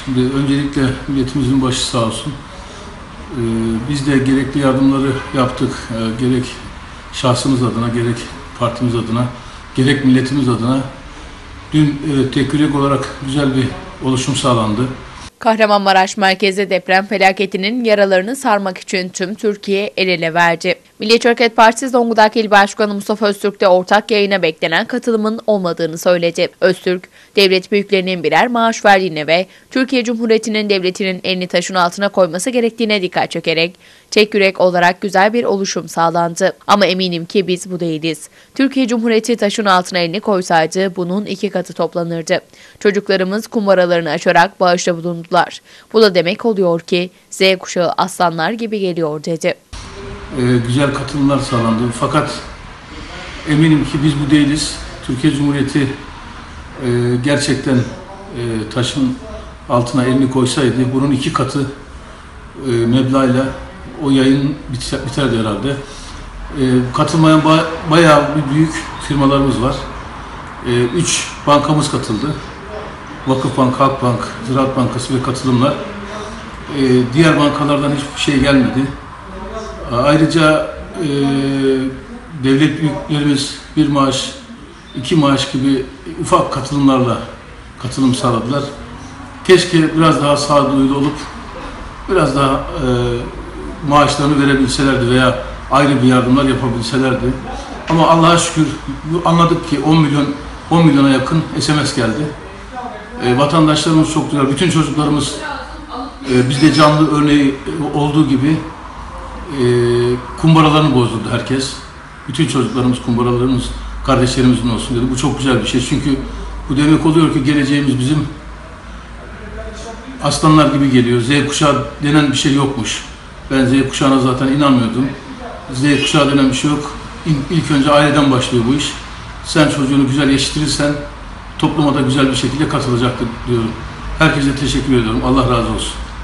Şimdi öncelikle milletimizin başı sağ olsun. Biz de gerekli yardımları yaptık. Gerek şahsımız adına, gerek partimiz adına, gerek milletimiz adına. Dün tek yürek olarak güzel bir oluşum sağlandı. Kahramanmaraş merkezde deprem felaketinin yaralarını sarmak için tüm Türkiye el ele verdi. Milliyetçi Hareket Partisi Zonguldak İl Başkanı Mustafa Öztürk de ortak yayına beklenen katılımın olmadığını söyledi. Öztürk, devlet büyüklerinin birer maaş verdiğine ve Türkiye Cumhuriyeti'nin devletinin elini taşın altına koyması gerektiğine dikkat çekerek, tek yürek olarak güzel bir oluşum sağlandı. Ama eminim ki biz bu değiliz. Türkiye Cumhuriyeti taşın altına elini koysaydı bunun 2 katı toplanırdı. Çocuklarımız kumbaralarını açarak bağışta bulundular. Bu da demek oluyor ki Z kuşağı aslanlar gibi geliyor dedi. Güzel katılımlar sağlandı. Fakat eminim ki biz bu değiliz. Türkiye Cumhuriyeti gerçekten taşın altına elini koysaydı bunun 2 katı meblağıyla o yayın biterdi herhalde. Katılmayan bayağı bir büyük firmalarımız var. 3 bankamız katıldı. Vakıfbank, Halkbank, Ziraat Bankası ve katılımlar. Diğer bankalardan hiçbir şey gelmedi. Ayrıca devlet büyüklerimiz 1 maaş, 2 maaş gibi ufak katılımlarla katılım sağladılar. Keşke biraz daha sağduyulu olup biraz daha maaşlarını verebilselerdi veya ayrı bir yardımlar yapabilselerdi. Ama Allah'a şükür anladık ki 10 milyona yakın SMS geldi. Vatandaşlarımız çok güzel, bütün çocuklarımız bizde canlı örneği olduğu gibi kumbaralarını bozdurdu herkes. Bütün çocuklarımız kumbaralarımız kardeşlerimizin olsun dedi. Bu çok güzel bir şey çünkü bu demek oluyor ki geleceğimiz bizim aslanlar gibi geliyor. Z kuşağı denen bir şey yokmuş. Ben Z kuşağına zaten inanmıyordum. Z kuşağı denen bir şey yok. İlk önce aileden başlıyor bu iş. Sen çocuğunu güzel yetiştirirsen topluma da güzel bir şekilde katılacaktır diyorum. Herkese teşekkür ediyorum. Allah razı olsun.